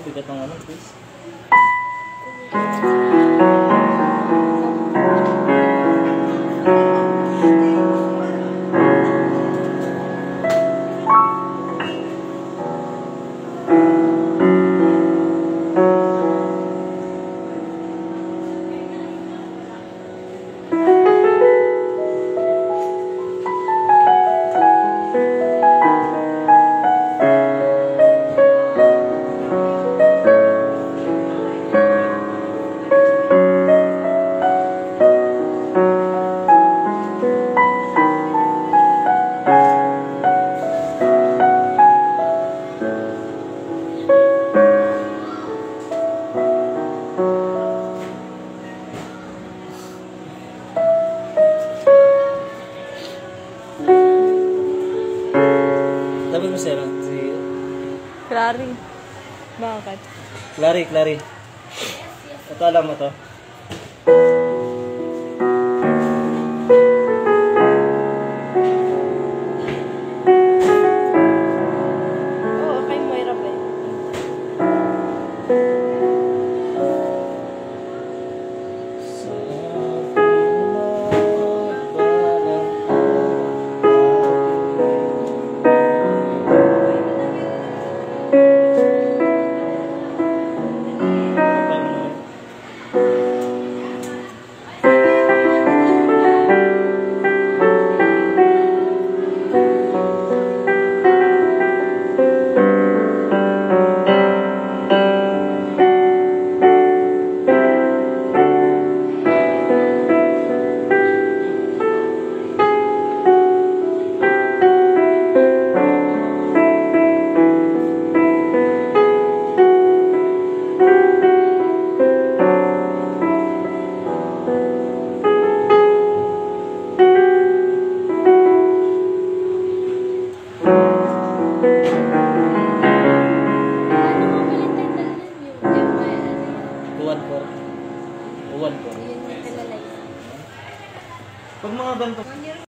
bigat ng ano, please. Sabi mo sir, si... Clary. Bakit? Clary. Ito alam mo to? Oo, kay Moira ba yun? Uwan po. Yun yung kilala yun. Pag mga ganito